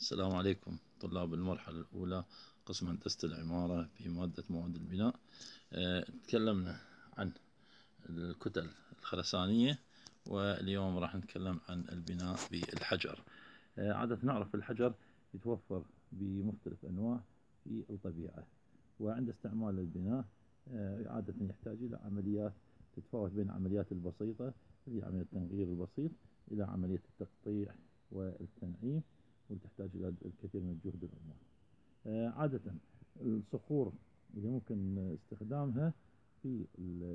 السلام عليكم طلاب المرحلة الأولى قسم هندسة العمارة في مادة مواد البناء. تكلمنا عن الكتل الخرسانية، واليوم راح نتكلم عن البناء بالحجر. عادة نعرف الحجر يتوفر بمختلف أنواع في الطبيعة، وعند استعمال البناء عادة يحتاج إلى عمليات تتفاوت بين العمليات البسيطة اللي عملية التنغير البسيط إلى عملية التقطيع والتنعيم، وتحتاج إلى الكثير من الجهد والأموال. عادة الصخور اللي ممكن استخدامها في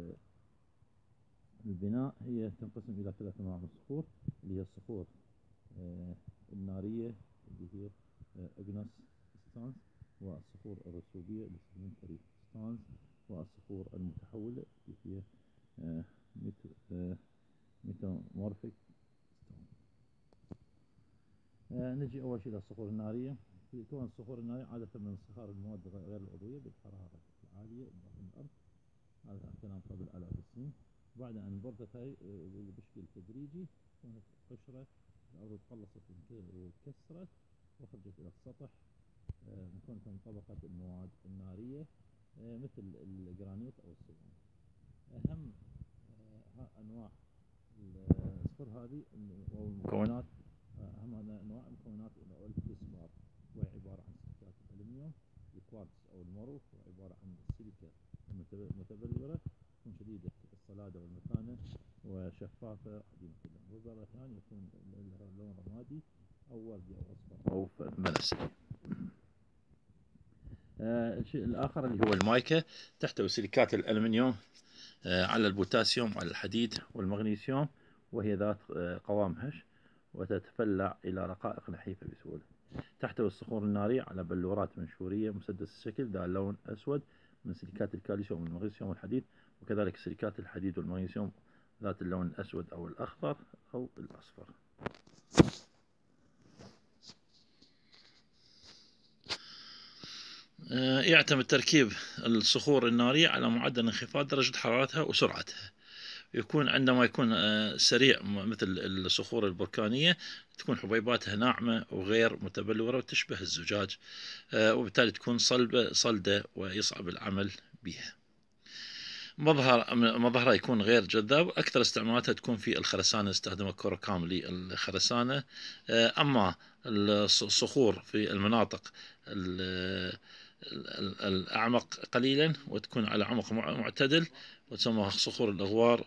البناء هي تنقسم إلى 3 أنواع من الصخور، اللي هي الصخور النارية اللي هي إجنس ستانز، والصخور الرسوبية اللي سediمنتري ستانز، والصخور المتحولة اللي هي ميتامورفيك ستونز. نجي أول شيء للصخور النارية. تكون الصخور النارية عادة من انصهار المواد غير العضوية بالحرارة العالية بداخل الأرض، هذا كلام قبل آلاف السنين. بعد أن بردت هاي بشكل تدريجي كانت قشرة الأرض تخلصت وكسرت وخرجت إلى السطح مكونة من طبقة المواد النارية مثل الجرانيت أو الصلب. أهم أنواع الصخور هذه والمكونات، أهم أنواع المكونات الفلسبار، وهي عبارة عن سيليكات الألمنيوم. الكوارتز أو المرو هو عبارة عن السيليكا المتبلورة، تكون شديدة الصلادة والمتانة وشفافة عديمة اللون. والبعض الأحيان يكون لها لون رمادي أو وردي أو أصفر أو بنفسجي. الشيء الآخر اللي هو المايكا، تحتوي سيليكات الألمنيوم على البوتاسيوم وعلى الحديد والمغنيسيوم، وهي ذات قوام هش وتتفلع إلى رقائق نحيفة بسهولة. تحتوي الصخور النارية على بلورات منشورية مسدس الشكل ذات لون أسود من سيليكات الكالسيوم والمغنيسيوم والحديد، وكذلك سيليكات الحديد والمغنيسيوم ذات اللون الأسود أو الأخضر أو الأصفر. يعتمد تركيب الصخور النارية على معدل انخفاض درجة حرارتها وسرعتها. يكون عندما يكون سريع مثل الصخور البركانية تكون حبيباتها ناعمة وغير متبلورة وتشبه الزجاج، وبالتالي تكون صلدة ويصعب العمل بها. مظهرها يكون غير جذاب. أكثر استعمالاتها تكون في الخرسانة، استخدمها كوركام للخرسانة. أما الصخور في المناطق الأعمق قليلا وتكون على عمق معتدل وتسمى صخور الأغوار،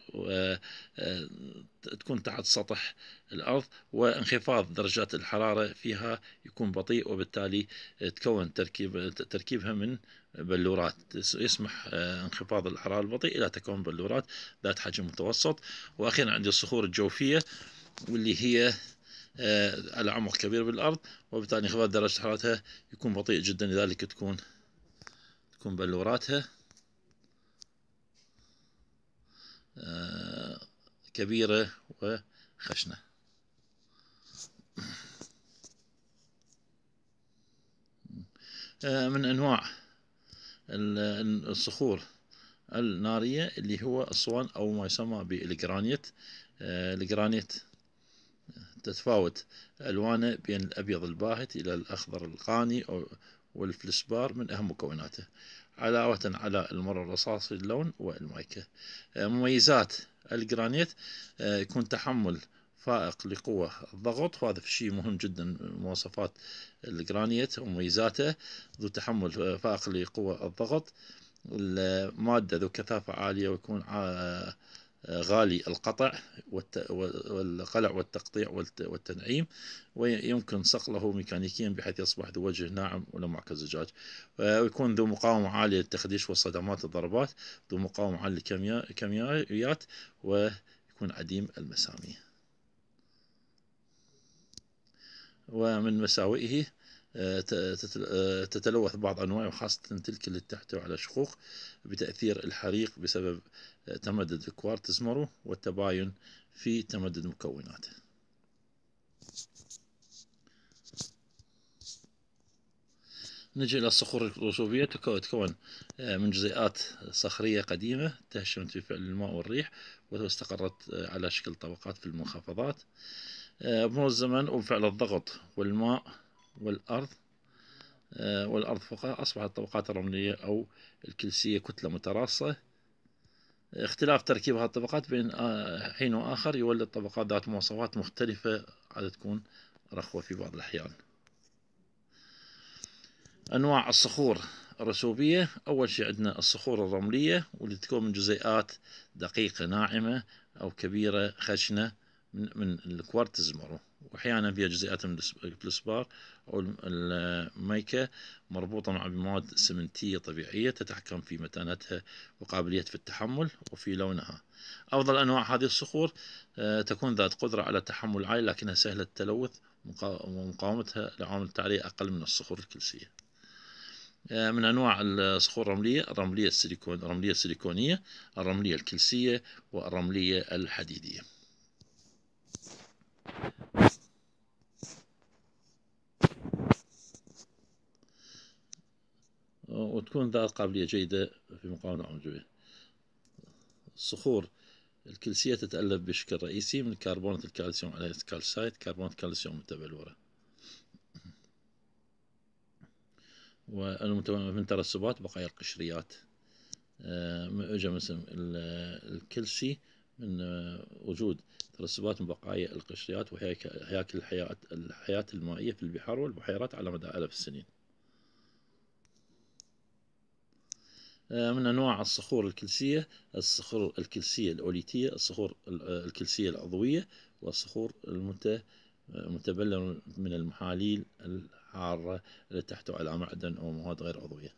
تكون تحت سطح الأرض، وانخفاض درجات الحرارة فيها يكون بطيء، وبالتالي تكون تركيبها من بلورات يسمح انخفاض الحرارة البطيء إلى تكون بلورات ذات حجم متوسط. وأخيرا عندي الصخور الجوفية، واللي هي على عمق كبير بالأرض، وبالتالي انخفاض درجة حرارتها يكون بطيء جدا، لذلك تكون بلوراتها كبيرة وخشنة. من أنواع الصخور النارية اللي هو الصوان أو ما يسمى بالجرانيت. الجرانيت تتفاوت ألوانه بين الأبيض الباهت إلى الأخضر الغاني والفلسبار من أهم مكوناته، علاوة على المر الرصاصي اللون والمايكا. مميزات الجرانيت يكون تحمل فائق لقوة الضغط، وهذا شيء مهم جدا من مواصفات الجرانيت ومميزاته. ذو تحمل فائق لقوة الضغط، المادة ذو كثافة عالية، ويكون غالي القطع والقلع والتقطيع والتنعيم، ويمكن صقله ميكانيكيا بحيث يصبح ذو وجه ناعم ولمع كالزجاج. ويكون ذو مقاومة عالية للتخديش والصدمات الضربات، ذو مقاومة عالية للكيميائيات، ويكون عديم المسامير. ومن مساوئه تتلوث بعض أنواعه، وخاصة تلك اللي تحتوي على شقوق بتأثير الحريق بسبب تمدد الكوارتز مرو والتباين في تمدد مكوناته. نجي إلى الصخور الرسوبية. تكون من جزيئات صخرية قديمة تهشمت في فعل الماء والريح، واستقرت على شكل طبقات في المنخفضات. بمرور الزمن وبفعل الضغط والماء والأرض والأرض فوقها، أصبحت الطبقات الرملية أو الكلسية كتلة متراصة. اختلاف تركيب هذه الطبقات بين حين وآخر يولد طبقات ذات مواصفات مختلفة، عاد تكون رخوة في بعض الأحيان. أنواع الصخور الرسوبية: أول شيء عندنا الصخور الرملية، واللي تكون من جزيئات دقيقة ناعمة أو كبيرة خشنة من الكوارتز مرو، وأحيانا فيها جزيئات من الفلسبار أو الميكا مربوطة مع مواد سمنتية طبيعية تتحكم في متانتها وقابليتها في التحمل وفي لونها. أفضل أنواع هذه الصخور تكون ذات قدرة على تحمل عالي لكنها سهلة التلوث، ومقاومتها لعوامل التعرية أقل من الصخور الكلسية. من أنواع الصخور الرملية: الرملية السيليكونية، الرملية الكلسية، والرملية الحديدية. وتكون ذات قابلية جيدة في مقاومة العمجية. الصخور الكلسية تتألف بشكل رئيسي من كربونات الكالسيوم على كالسايت، كربونات كالسيوم متبلورة، والمتكونة من ترسبات بقايا القشريات. مثل الكلسي من وجود ترسبات من بقايا القشريات وهياكل الحياة المائية في البحار والبحيرات على مدى آلاف السنين. من أنواع الصخور الكلسية: الصخور الكلسية الأوليتية، الصخور الكلسية العضوية، والصخور المتبلورة من المحاليل الحارة التي تحتوي على معدن أو مواد غير عضوية.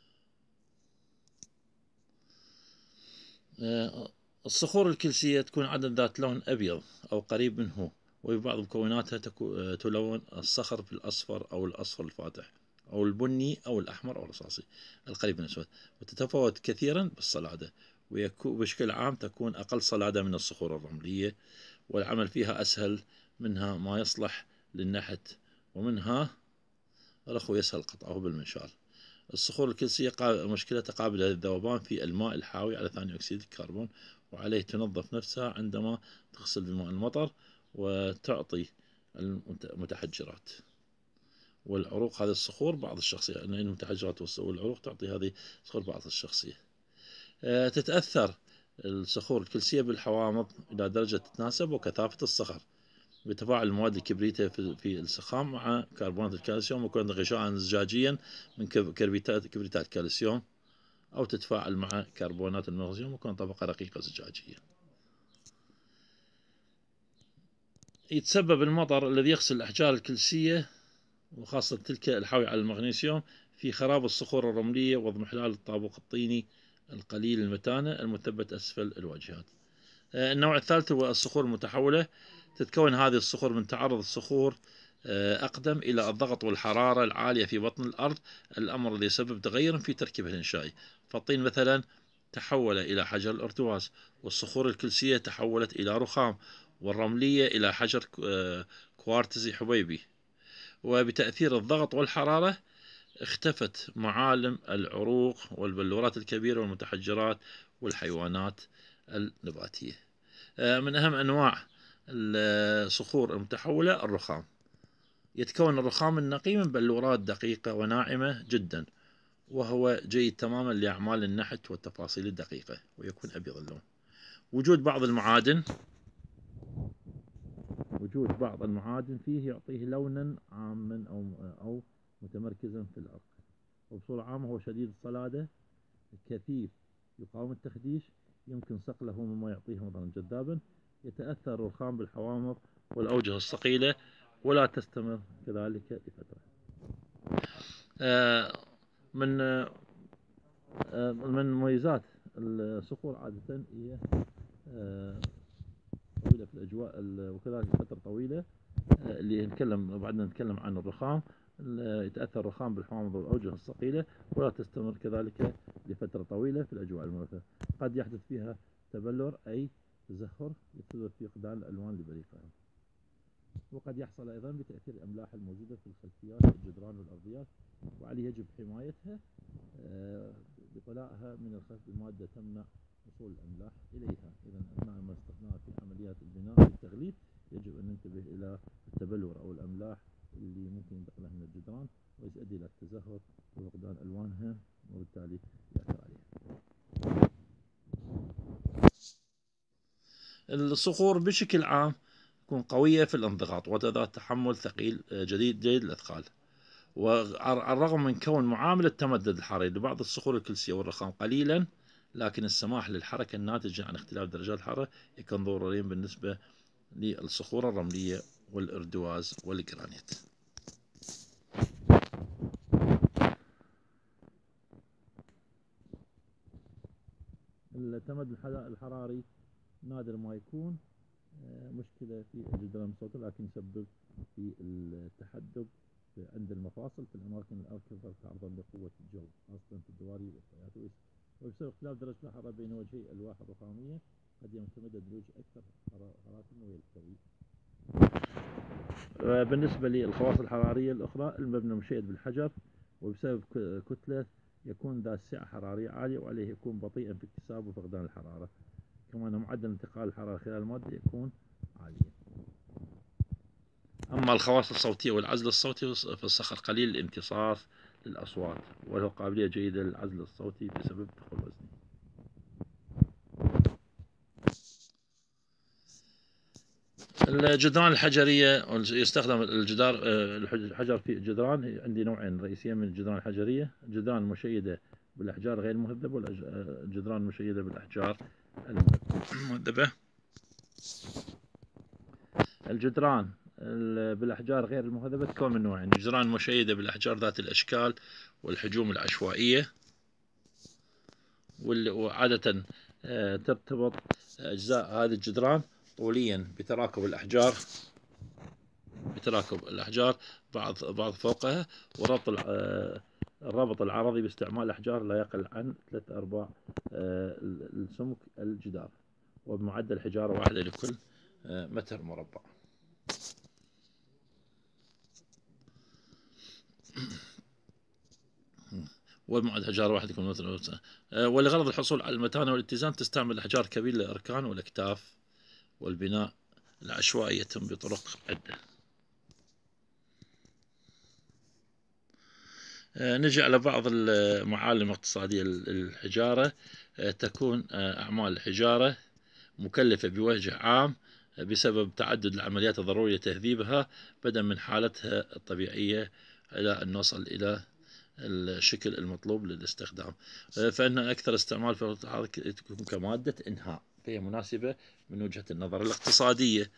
الصخور الكلسية تكون عادة ذات لون أبيض أو قريب منه، وبعض مكوناتها تلون الصخر بالأصفر أو الأصفر الفاتح أو البني أو الأحمر أو الرصاصي القريب من الأسود، وتتفاوت كثيرا بالصلادة، وبشكل عام تكون أقل صلادة من الصخور الرملية، والعمل فيها أسهل، منها ما يصلح للنحت ومنها رخو يسهل قطعه بالمنشار. الصخور الكلسية مشكلتها قابلة للذوبان في الماء الحاوي على ثاني أكسيد الكربون، وعليه تنظف نفسها عندما تغسل بماء المطر وتعطي المتحجرات والعروق هذه الصخور بعض الشخصية، لأن المتحجرات والعروق تعطي هذه الصخور بعض الشخصية. تتأثر الصخور الكلسية بالحوامض إلى درجة تتناسب وكثافة الصخر بتفاعل المواد الكبريتية في السخام مع كربونات الكالسيوم، ويكون غشاء زجاجيا من كبريتات كالسيوم، أو تتفاعل مع كربونات المغنيسيوم ويكون طبقة رقيقة زجاجية. يتسبب المطر الذي يغسل الأحجار الكلسية وخاصة تلك الحاوية على المغنيسيوم في خراب الصخور الرملية واضمحلال الطابق الطيني القليل المتانة المثبت أسفل الواجهات. النوع الثالث هو الصخور المتحولة. تتكون هذه الصخور من تعرض الصخور أقدم إلى الضغط والحرارة العالية في بطن الأرض، الأمر الذي يسبب تغير في تركيبها الإنشائي. فالطين مثلا تحول إلى حجر الأرتواس، والصخور الكلسية تحولت إلى رخام، والرملية إلى حجر كوارتزي حبيبي. وبتأثير الضغط والحرارة اختفت معالم العروق والبلورات الكبيرة والمتحجرات والحيوانات النباتية. من أهم أنواع الصخور المتحولة الرخام. يتكون الرخام النقي من بلورات دقيقة وناعمة جدا، وهو جيد تماما لأعمال النحت والتفاصيل الدقيقة، ويكون أبيض اللون. وجود بعض المعادن فيه يعطيه لونا عاما أو متمركزا في العرق، وبصورة عامة هو شديد الصلادة، كثيف، يقاوم التخديش، يمكن صقله مما يعطيه مظهرا جذابا. يتأثر الرخام بالحوامض والأوجه الصقيلة ولا تستمر كذلك لفترة. من مميزات الصخور عادة هي طويلة في الأجواء وكذلك فترة طويلة. اللي نتكلم عن الرخام. يتأثر الرخام بالحوامض والأوجه الصقيلة ولا تستمر كذلك لفترة طويلة في الأجواء المريحة. قد يحدث فيها تبلور أي تزهر يسبب في فقدان الألوان لبريقها. وقد يحصل أيضا بتأثير الأملاح الموجودة في الخلفيات الجدران والأرضيات، وعليه يجب حمايتها بطلائها من الخلف بمادة تمنع وصول الأملاح إليها. إذا أثناء ما استخدامها في عمليات البناء والتغليف يجب أن ننتبه إلى التبلور أو الأملاح اللي ممكن ينتقل لها من الجدران، ويؤدي إلى التزهر وفقدان ألوانها، وبالتالي يأثر عليها. الصخور بشكل عام تكون قوية في الانضغاط وذات تحمل ثقيل جيد الأثقال، وعلى الرغم من كون معامل التمدد الحراري لبعض الصخور الكلسية والرخام قليلا، لكن السماح للحركة الناتجة عن اختلاف درجات الحرارة يكون ضروريا بالنسبة للصخور الرملية والإردواز والجرانيت. التمدد الحراري نادر ما يكون مشكلة في الجدران الصوتية، لكن يسبب في التحدب عند المفاصل في الأماكن الأكثر تعرضا لقوة الجو، خاصة في الدواري والطيات، وبسبب اختلاف درجة الحرارة بين وجهي الألواح الرخامية قد يتمدد الوجه أكثر حرارة ويلتوي. بالنسبة للخواص الحرارية الأخرى، المبنى مشيد بالحجر، وبسبب كتلة يكون ذا سعة حرارية عالية، وعليه يكون بطيئا في اكتساب وفقدان الحرارة، كما أن معدل انتقال الحرارة خلال المادة يكون عاليا. أما الخواص الصوتية والعزل الصوتي فالصخر قليل الامتصاص للأصوات، وله قابلية جيدة للعزل الصوتي بسبب دخول وزنه. الجدران الحجرية، يستخدم الحجر في الجدران. عندي نوعين رئيسيين من الجدران الحجرية: الجدران المشيدة بالأحجار غير المهذبة، والجدران المشيدة بالأحجار المهذبة. الجدران بالأحجار غير المهذبة تكون من نوعين: جدران مشيدة بالأحجار ذات الأشكال والحجوم العشوائية، وعادة ترتبط أجزاء هذه الجدران طوليا بتراكب الأحجار بعض فوقها، وربط الربط العرضي باستعمال الأحجار لا يقل عن 3/4 السمك الجدار، وبمعدل حجارة واحدة لكل متر مربع. وبمعدل حجارة واحدة لكل متر مربع. ولغرض الحصول على المتانة والاتزان تستعمل الأحجار كبيرة للأركان والأكتاف، والبناء العشوائي يتم بطرق عدة. نجي على بعض المعالم الاقتصادية للحجارة. تكون أعمال الحجارة مكلفة بوجه عام بسبب تعدد العمليات الضرورية لتهذيبها، بدءا من حالتها الطبيعية إلى أن نصل إلى الشكل المطلوب للاستخدام. فإن أكثر استعمال في تكون كمادة إنهاء، فهي مناسبة من وجهة النظر الاقتصادية.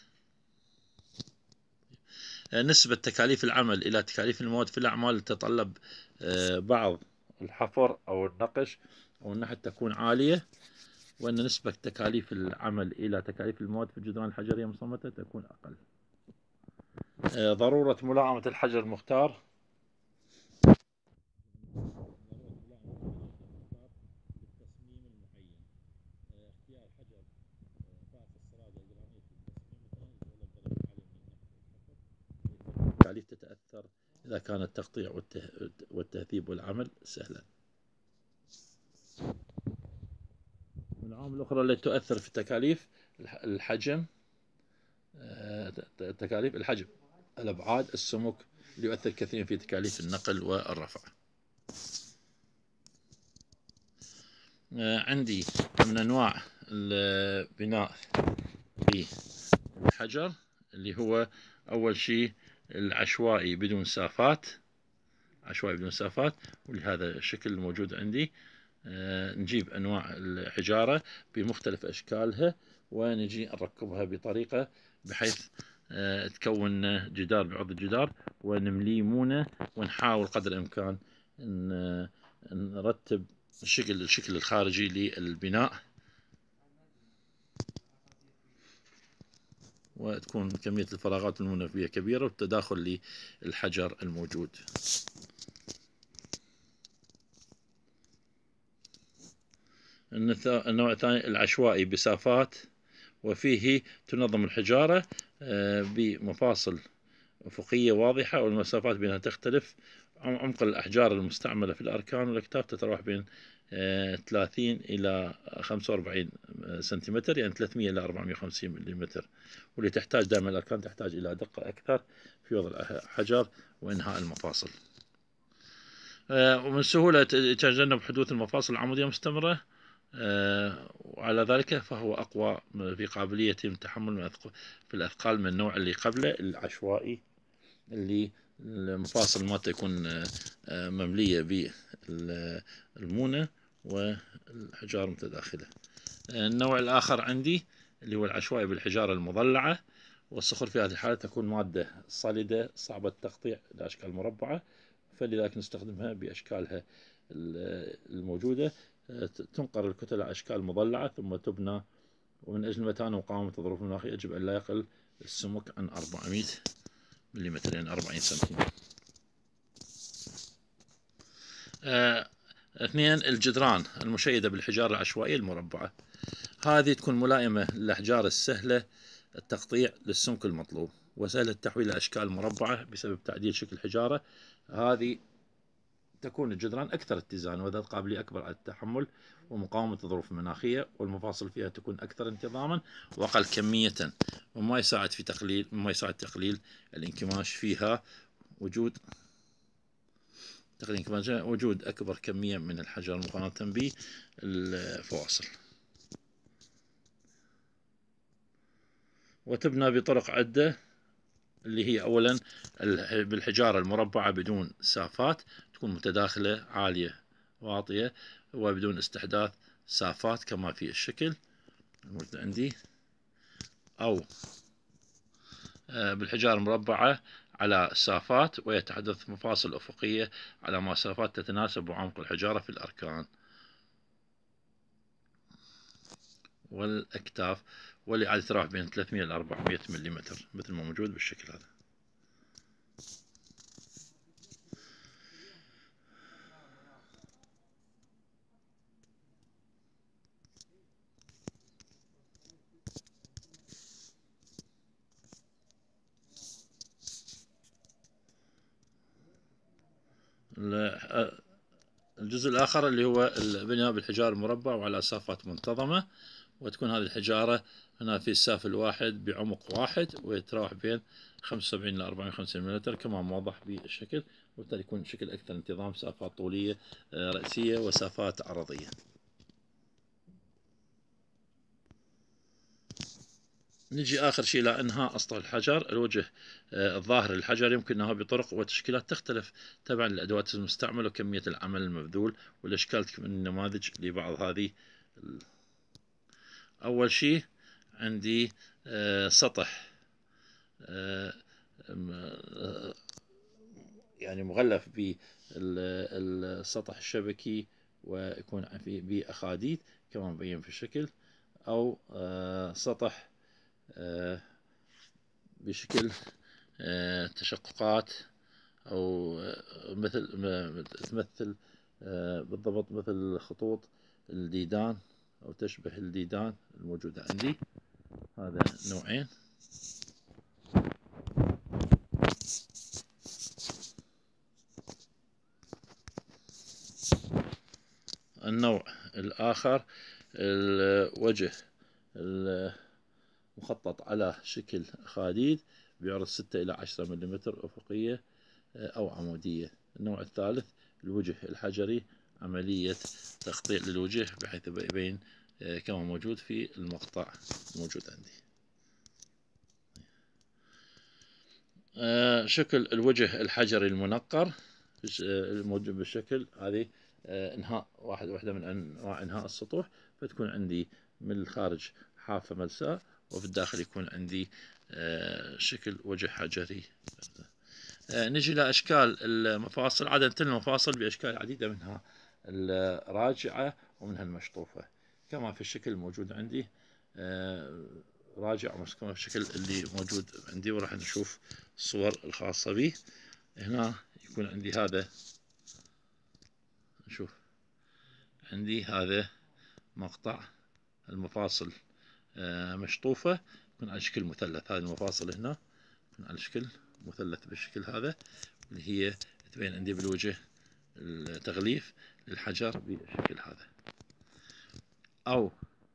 نسبة تكاليف العمل إلى تكاليف المواد في الأعمال تتطلب بعض الحفر أو النقش أو النحت تكون عالية، وأن نسبة تكاليف العمل إلى تكاليف المواد في الجدران الحجرية المصمتة تكون أقل. ضرورة ملائمة الحجر المختار. التكاليف تتأثر إذا كان التقطيع والتهذيب والعمل سهلا. من العوامل الأخرى التي تؤثر في التكاليف الحجم، تكاليف الحجم، الأبعاد، السمك، اللي يؤثر كثيرا في تكاليف النقل والرفع. عندي من أنواع البناء بالحجر اللي هو أول شيء العشوائي بدون سافات، ولهذا الشكل الموجود عندي. نجيب أنواع الحجارة بمختلف أشكالها ونجي نركبها بطريقة بحيث تكون جدار بعض الجدار، ونمليمونه ونحاول قدر الإمكان نرتب الشكل الخارجي للبناء، وتكون كمية الفراغات المناسبة كبيرة والتداخل للحجر الموجود. النوع الثاني العشوائي بسافات، وفيه تنظم الحجارة بمفاصل أفقية واضحة، والمسافات بينها تختلف. عمق الأحجار المستعملة في الأركان والأكتاف تتراوح بين 30 إلى 45 سنتيمتر، يعني 300 إلى 450 مليمتر. واللي تحتاج دائما الأركان تحتاج إلى دقة أكثر في وضع الحجر وإنهاء المفاصل. ومن سهولة تجنب حدوث المفاصل العمودية مستمرة، وعلى ذلك فهو أقوى في قابلية التحمل في الأثقال من النوع اللي قبله العشوائي، اللي المفاصل مالته يكون مملية بالمونة والحجار متداخلة. النوع الآخر عندي اللي هو العشوائي بالحجارة المضلعة، والصخور في هذه الحالة تكون مادة صلدة صعبة التقطيع لأشكال مربعة، فلذلك نستخدمها بأشكالها الموجودة. تنقر الكتل على أشكال مضلعة ثم تبنى، ومن أجل متانة ومقاومة الظروف المناخية يجب أن لا يقل السمك عن 400 ملم، يعني 40 سنتيمتر. اثنين، الجدران المشيدة بالحجارة العشوائية المربعة، هذه تكون ملائمة للأحجار السهلة التقطيع للسمك المطلوب وسهل التحويل لأشكال مربعة بسبب تعديل شكل الحجارة. هذه تكون الجدران أكثر اتزان وذات قابلية أكبر على التحمل ومقاومة الظروف المناخية، والمفاصل فيها تكون أكثر انتظاما وأقل كمية، وما يساعد تقليل الانكماش فيها، وجود أكبر كمية من الحجر مقارنة بالفواصل. وتبنى بطرق عدة، اللي هي أولا بالحجارة المربعة بدون سافات، تكون متداخلة عالية واطية وبدون استحداث سافات كما في الشكل الموجود عندي، أو بالحجارة المربعة على سافات ويتحدث مفاصل أفقية على مسافات تتناسب بعمق الحجارة في الأركان والأكتاف، واللي عاد تراوح بين 300 إلى 400 ملم مثل ما موجود بالشكل هذا. الجزء الآخر اللي هو البناء بالحجار المربع وعلى سافات منتظمة، وتكون هذه الحجارة هنا في الساف الواحد بعمق واحد ويتراوح بين 75 إلى 54 ملم كما موضح بالشكل، وبالتالي يكون شكل أكثر انتظام، سافات طولية رأسية وسافات عرضية. نجي آخر شيء إلى إنهاء أسطح الحجر. الوجه الظاهر للحجر يمكن إنهاء بطرق وتشكيلات تختلف تبعا للأدوات المستعملة وكمية العمل المبذول والأشكال من النماذج لبعض هذه. أول شيء عندي سطح يعني مغلف بالسطح الشبكي ويكون فيه بأخاديد كما مبين في الشكل، أو سطح بشكل تشققات، أو تمثل بالضبط مثل خطوط الديدان أو تشبه الديدان الموجودة عندي. هذا نوعين. النوع الآخر الوجه المخطط على شكل خاديد بعرض 6 إلى 10 ملم أفقية أو عمودية. النوع الثالث الوجه الحجري، عملية تقطيع للوجه بحيث يبين كما موجود في المقطع الموجود عندي. شكل الوجه الحجري المنقر الموجود بالشكل هذه انهاء واحدة من انواع انهاء السطوح، فتكون عندي من الخارج حافة ملساء وفي الداخل يكون عندي شكل وجه حجري. نجي لأشكال المفاصل. عادة المفاصل بأشكال عديدة، منها الراجعة ومنها المشطوفة كما في الشكل الموجود عندي. راجع كما في الشكل اللي موجود عندي، وراح نشوف الصور الخاصة به. هنا يكون عندي هذا، نشوف عندي هذا مقطع المفاصل مشطوفة يكون على شكل مثلث. هذه المفاصل هنا يكون على شكل مثلث بالشكل هذا، اللي هي تبين عندي بالوجه التغليف للحجر بالشكل هذا، أو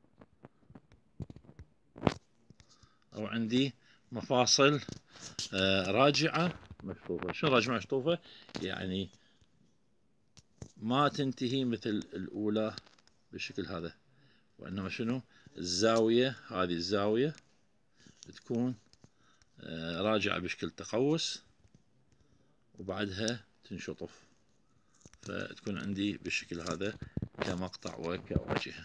عندي مفاصل راجعة مشطوفة. شنو راجعة مشطوفة؟ يعني ما تنتهي مثل الأولى بالشكل هذا، وإنما شنو الزاوية، هذه الزاوية تكون راجعة بشكل تقوس وبعدها تنشطف، فتكون عندي بالشكل هذا كمقطع وكواجهة.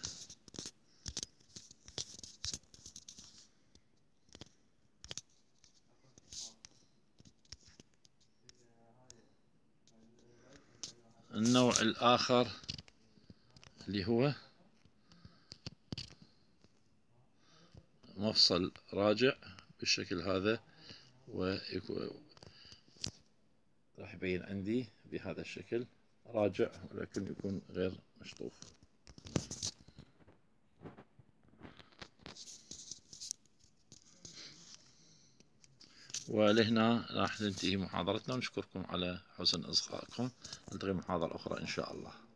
النوع الآخر اللي هو مفصل راجع بالشكل هذا، راح يبين عندي بهذا الشكل راجع ولكن يكون غير مشطوف. ولهنا راح ننتهي محاضرتنا، ونشكركم على حسن إصغائكم. نلتقي محاضرة أخرى إن شاء الله.